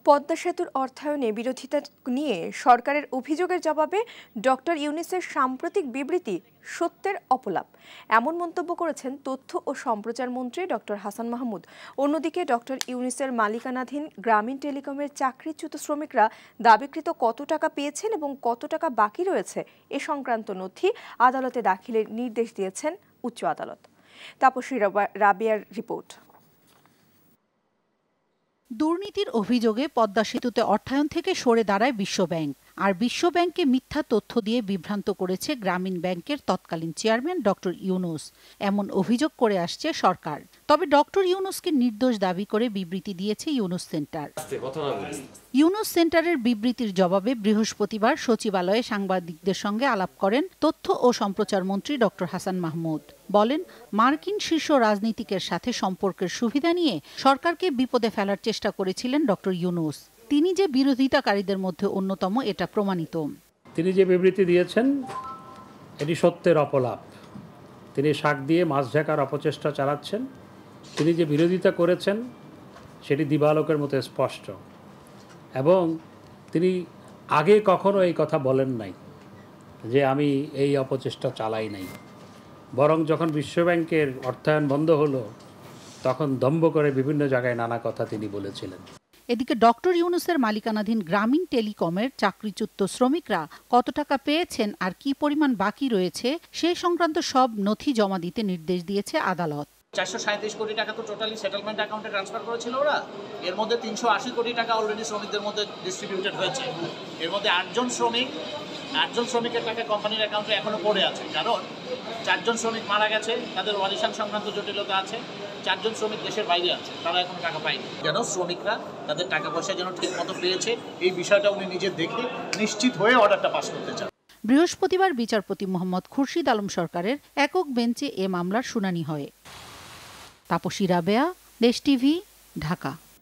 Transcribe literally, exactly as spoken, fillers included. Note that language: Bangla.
পদ্মা সেতুর অর্থায়নে বিরোধিতা নিয়ে সরকারের অভিযোগের জবাবে ডক্টর ইউনূসের সাম্প্রতিক বিবৃতি সত্যের অপলাপ এমন মন্তব্য করেছেন তথ্য ও সম্প্রচার মন্ত্রী ডক্টর হাসান মাহমুদ। অন্যদিকে ডক্টর ইউনূসের মালিকানাধীন গ্রামীণ টেলিকমের চাকরিচ্যুত শ্রমিকরা দাবিকৃত কত টাকা পেয়েছেন এবং কত টাকা বাকি রয়েছে এ সংক্রান্ত নথি আদালতে দাখিলের নির্দেশ দিয়েছেন উচ্চ আদালত। তাপসী রাবিয়ার রিপোর্ট। দুর্নীতির অভিযোগে পদ্মা সেতুতে অর্থায়ন থেকে সরে দাঁড়ায় বিশ্বব্যাংক, আর বিশ্বব্যাংককে মিথ্যা তথ্য দিয়ে বিভ্রান্ত করেছে গ্রামীণ ব্যাংকের তৎকালীন চেয়ারম্যান ডক্টর ইউনূস, এমন অভিযোগ করে আসছে সরকার। তবে ডক্টর ইউনূসকে নির্দোষ দাবি করে বিবৃতি দিয়েছে ইউনূস সেন্টার। ইউনূস সেন্টারের বিবৃতির জবাবে বৃহস্পতিবার সচিবালয়ে সাংবাদিকদের সঙ্গে আলাপ করেন তথ্য ও সম্প্রচার মন্ত্রী ডক্টর হাসান মাহমুদ। বলেন, মার্কিন শীর্ষ রাজনীতিকের সাথে সম্পর্কের সুবিধা নিয়ে সরকারকে বিপদে ফেলার চেষ্টা করেছিলেন ডক্টর ইউনূস। তিনি যে বিরোধিতাকারীদের মধ্যে অন্যতম, এটা প্রমাণিত। তিনি যে বিবৃতি দিয়েছেন এটি সত্যের অপলাপ। তিনি শাক দিয়ে মাছ ঢাকার অপচেষ্টা চালাচ্ছেন। তিনি যে বিরোধিতা করেছেন সেটি দিবালোকের মতো স্পষ্ট, এবং তিনি আগে কখনো এই কথা বলেন নাই যে আমি এই অপচেষ্টা চালাই নাই। বরং যখন বিশ্বব্যাংকের অর্থায়ন বন্ধ হলো তখন দম্ভ করে বিভিন্ন জায়গায় নানা কথা তিনি বলেছিলেন। এদিকে ডক্টর ইউনূসের মালিকানাধীন গ্রামীণ টেলিকমের চাকরিচ্যুত শ্রমিকরা কত টাকা পেয়েছেন আর কি পরিমাণ বাকি রয়েছে সে সংক্রান্ত সব নথি জমা দিতে নির্দেশ দিয়েছে আদালত। চারশো সাঁত্রিশ কোটি টাকা তো টোটালি সেটেলমেন্ট অ্যাকাউন্টে ট্রান্সফার করেছিল ওরা। এর মধ্যে তিনশো আশি কোটি টাকা অলরেডি শ্রমিকদের মধ্যে ডিস্ট্রিবিউটেড হয়েছে। এর মধ্যে আটজন শ্রমিক আটজন শ্রমিকের টাকা কোম্পানির অ্যাকাউন্টে এখনো পড়ে আছে, কারণ চারজন শ্রমিক মারা গেছে, তাদের ওয়ারিশান সংক্রান্ত জটিলতা আছে। চারজন শ্রমিক দেশের বাইরে আছে, তারা এখনো টাকা পায়নি। যেন শ্রমিকরা তাদের টাকা পয়সা যেন ঠিক মতো পেয়েছে এই বিষয়টা উনি নিজে দেখে নিশ্চিত হয়ে অর্ডারটা পাস করতে চান। বৃহস্পতিবার বিচারপতি মোহাম্মদ খুরশিদ আলম সরকারের একক বেঞ্চে এ মামলার শুনানি হয়। তাপসী রাবেয়া, দেশ টিভি, ঢাকা।